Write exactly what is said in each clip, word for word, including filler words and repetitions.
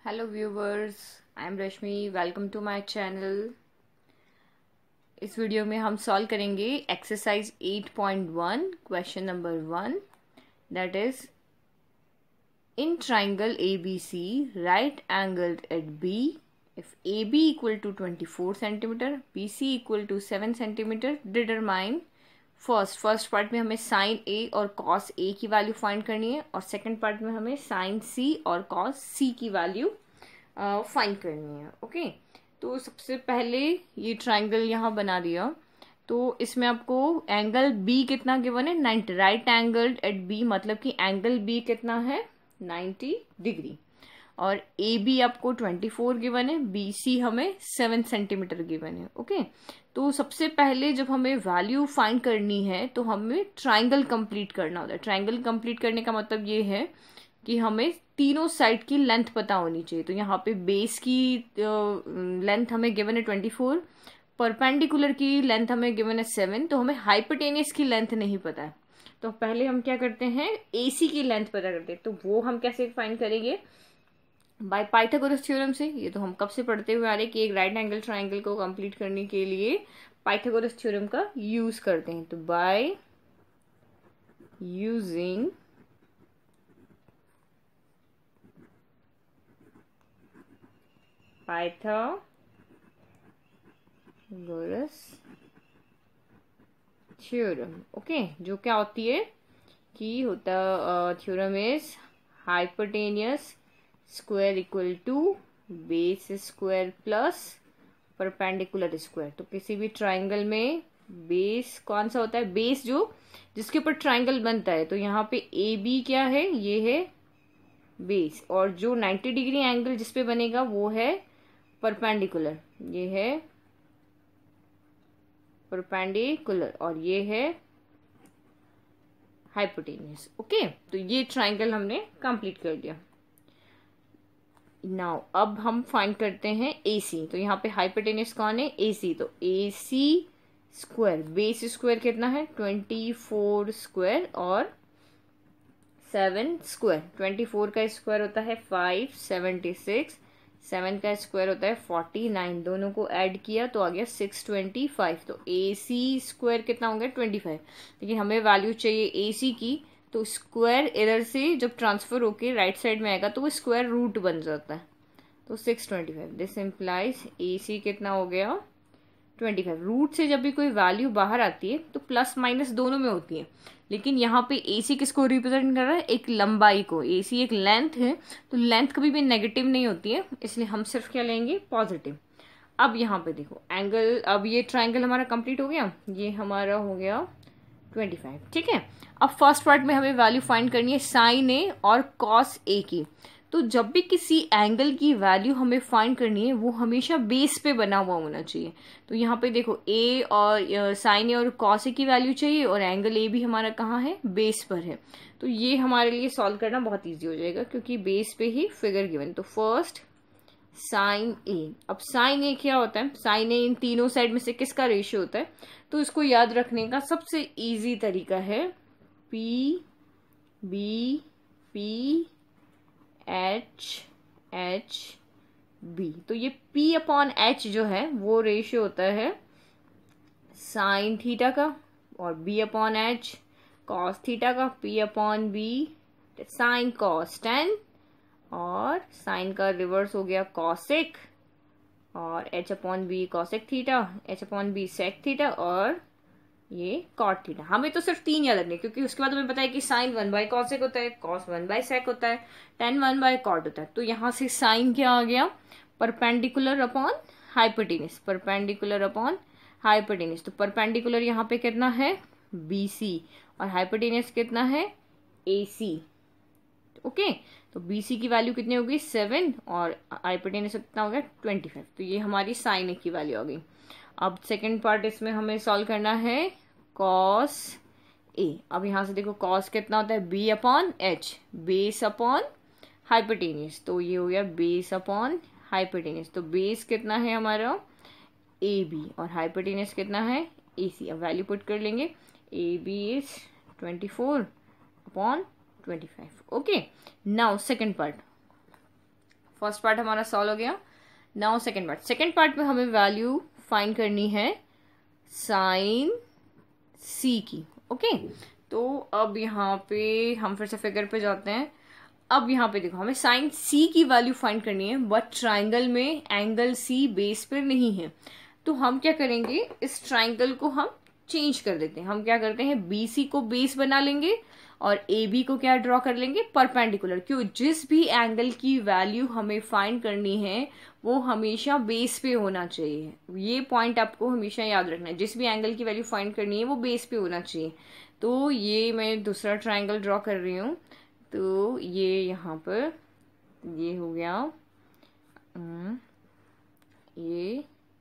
Hello viewers, I am Rashmi. Welcome to my channel. इस video में हम solve करेंगे exercise eight point one question number one, that is in triangle A B C right angled at B if A B equal to twenty-four centimeter, B C equal to seven centimeter, determine first first part में हमें sign ए और cos A की value find करनी है और second part में हमें sign सी और कॉस सी की वैल्यू फाइंड करनी है. Okay okay? तो सबसे पहले ये ट्राइंगल यहाँ बना दिया. तो इसमें आपको एंगल बी कितना गिवन है, ninety. Right angled at B मतलब कि एंगल बी कितना है, नाइन्टी डिग्री. और ए बी आपको ट्वेंटी फोर गिवन है, बी सी हमें सेवन सेंटीमीटर गिवन है. Okay okay? तो सबसे पहले जब हमें वैल्यू फाइंड करनी है तो हमें ट्राइंगल कंप्लीट करना होता है. ट्राइंगल कंप्लीट करने का मतलब ये है कि हमें तीनों साइड की लेंथ पता होनी चाहिए. तो यहाँ पे बेस की लेंथ हमें गिवन है ट्वेंटी फोर, परपेंडिकुलर की लेंथ हमें गिवन है सेवन. तो हमें हाइपोटेनियस की लेंथ नहीं पता है. तो पहले हम क्या करते हैं, एसी की लेंथ पता करते हैं. तो वो हम कैसे फाइंड करेंगे, बाय पाइथागोरस थ्योरम से. ये तो हम कब से पढ़ते हुए आ रहे हैं कि एक राइट एंगल ट्राइंगल को कंप्लीट करने के लिए पाइथागोरस थ्योरम का यूज करते हैं. तो by using Pythagoras theorem. Okay, जो क्या होती है कि होता theorem is hypotenuse square equal to base square plus perpendicular square. तो किसी भी ट्राइंगल में बेस कौन सा होता है, बेस जो जिसके ऊपर ट्राइंगल बनता है. तो यहाँ पे ए बी क्या है, ये है बेस, और जो नाइन्टी डिग्री एंगल जिसपे बनेगा वो है परपेंडिकुलर, ये है परपेंडिकुलर, और ये है हाइपोटेनियस. ओके, तो ये ट्राइंगल हमने कंप्लीट कर दिया. नाउ अब हम फाइंड करते हैं ए सी. तो यहाँ पे हाइपोटेनियस कौन है, ए सी. तो A C square, base square कितना है, ट्वेंटी फोर स्क्वायर और सेवन स्क्वायर. ट्वेंटी फोर का स्क्वायर होता है फाइव सेवेंटी सिक्स, सेवन का स्क्वायर होता है फोर्टी नाइन. दोनों को ऐड किया तो आ गया सिक्स ट्वेंटी फाइव. तो ए सी स्क्वायर कितना हो गया, ट्वेंटी फाइव. लेकिन हमें वैल्यू चाहिए ए सी की. तो स्क्वायर एरर से जब ट्रांसफर होके राइट साइड में आएगा तो वो स्क्वायर रूट बन जाता है. तो six twenty five, this implies A C कितना हो गया, ट्वेंटी फाइव. रूट से जब भी कोई वैल्यू बाहर आती है तो प्लस माइनस दोनों में होती है. लेकिन यहाँ पे ए सी किसको रिप्रेजेंट कर रहा है, एक लंबाई को. ए सी एक लेंथ है, तो लेंथ कभी भी नेगेटिव नहीं होती है, इसलिए हम सिर्फ क्या लेंगे, पॉजिटिव. अब यहाँ पे देखो एंगल, अब ये ट्राइंगल हमारा कंप्लीट हो गया, ये हमारा हो गया ट्वेंटी फाइव. ठीक है, अब फर्स्ट पार्ट में हमें वैल्यू फाइंड करनी है साइन ए और कॉस ए की. तो जब भी किसी एंगल की वैल्यू हमें फाइंड करनी है वो हमेशा बेस पे बना हुआ होना चाहिए. तो यहाँ पे देखो ए और साइन ए और कॉस ए की वैल्यू चाहिए और एंगल ए भी हमारा कहाँ है, बेस पर है. तो ये हमारे लिए सॉल्व करना बहुत ईजी हो जाएगा क्योंकि बेस पे ही फिगर गिवन. तो फर्स्ट साइन ए. अब साइन ए क्या होता है, साइन ए इन तीनों साइड में से किसका रेशियो होता है. तो इसको याद रखने का सबसे इजी तरीका है P B P H H B. तो ये P अपॉन एच जो है वो रेशियो होता है साइन थीटा का, और B upon H cos theta का, P upon B sine cos tan, और साइन का रिवर्स हो गया कॉसेक, और H upon B cosec theta, H upon B sec theta, और ये कॉट थीटा. हमें तो सिर्फ तीन याद रखने, क्योंकि उसके बाद हमें पता है कि साइन वन बाय कॉसेक होता है, कॉस वन बाय सेक होता है, टेन वन बाय कॉट होता है. तो यहाँ से साइन क्या आ गया, perpendicular upon hypotenuse, perpendicular upon hypotenuse. तो परपेंडिकुलर यहाँ पे कितना है, बी सी, और हाइपोटेनियस कितना है, ए सी. ओके, तो बी सी की वैल्यू कितनी होगी, सेवन, और हाइपोटेनियस कितना हो गया, ट्वेंटी फाइव. तो ये हमारी साइन ए की वैल्यू आ गई. अब सेकेंड पार्ट इसमें हमें सॉल्व करना है कॉस ए. अब यहाँ से देखो कॉस कितना होता है, B upon H, base upon hypotenuse. तो ये हो गया बेस अपॉन हाइपोटेनियस. तो बेस कितना है हमारा, ए बी, और हाइपोटेनियस कितना है, ए सी. अब वैल्यू पुट कर लेंगे, A B is twenty four upon twenty five. Okay, now second part. First part हमारा सॉल्व हो गया। Now second part. Second part में हमें वैल्यू फाइंड करनी है साइन सी की। Okay okay? तो अब यहाँ पे हम फिर से फिगर पे जाते हैं। अब यहाँ पे देखो हमें साइन सी की वैल्यू फाइंड करनी है, बट ट्राइंगल में एंगल सी बेस पर नहीं है। तो हम क्या करेंगे, इस ट्राइंगल को हम चेंज कर देते हैं। हम क्या करते हैं, बी सी को बेस बना लेंगे और ए बी को क्या ड्रॉ कर लेंगे, परपेंडिकुलर। क्यों, जिस भी एंगल की वैल्यू हमें फाइंड करनी है वो हमेशा बेस पे होना चाहिए। ये पॉइंट आपको हमेशा याद रखना है, जिस भी एंगल की वैल्यू फाइंड करनी है वो बेस पे होना चाहिए। तो ये मैं दूसरा ट्राइंगल ड्रॉ कर रही हूँ। तो ये यहाँ पर ये हो गया, ये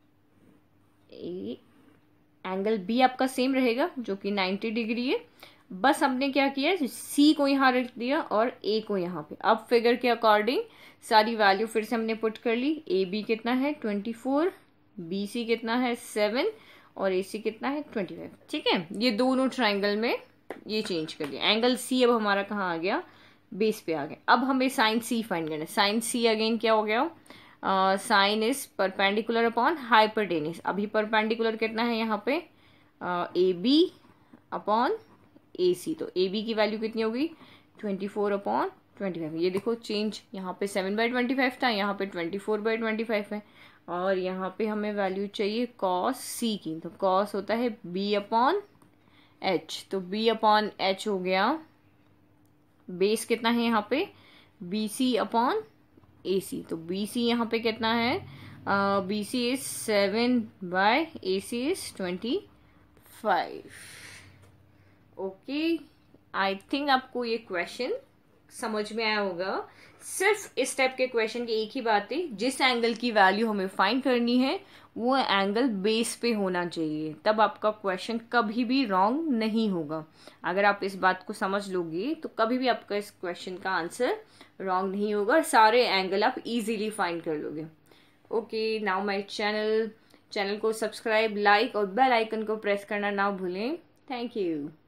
ए एंगल बी आपका सेम रहेगा जो कि नाइन्टी डिग्री है। बस हमने क्या किया, सी को यहाँ रख दिया और ए को यहाँ पे। अब फिगर के अकॉर्डिंग सारी वैल्यू फिर से हमने पुट कर ली। ए बी कितना है ट्वेंटी फोर, बी सी कितना है सेवन और ए सी कितना है ट्वेंटी फाइव। ठीक है, ये दोनों ट्राइंगल में ये चेंज कर दिया। एंगल सी अब हमारा कहाँ आ गया, बेस पे आ गया। अब हमें साइन सी फाइंड करना है। साइन सी अगेन क्या हो गया, sine is perpendicular upon hypotenuse. अभी परपेंडिकुलर कितना है यहाँ पे, A B upon A C. तो ए बी की वैल्यू कितनी होगी, twenty four upon twenty five. ये देखो चेंज, यहाँ पे सेवन बाई ट्वेंटी फाइव था, यहाँ पे twenty four by twenty five है। और यहाँ पे हमें वैल्यू चाहिए कॉस सी की। तो कॉस होता है बी अपॉन एच। तो बी अपॉन एच हो गया, बेस कितना है यहाँ पे, बी सी अपॉन ए सी। तो बी सी यहाँ पे कितना है, B C is seven by A C is twenty five. Okay, I think आपको ये क्वेश्चन समझ में आया होगा। सिर्फ इस टाइप के क्वेश्चन की एक ही बात है, जिस एंगल की वैल्यू हमें फाइंड करनी है वो एंगल बेस पे होना चाहिए, तब आपका क्वेश्चन कभी भी रॉन्ग नहीं होगा। अगर आप इस बात को समझ लोगे तो कभी भी आपका इस क्वेश्चन का आंसर रॉन्ग नहीं होगा, सारे एंगल आप इजीली फाइंड कर लोगे। Okay, now my channel channel को सब्सक्राइब, लाइक और बेल आइकन को प्रेस करना ना भूलें। Thank you.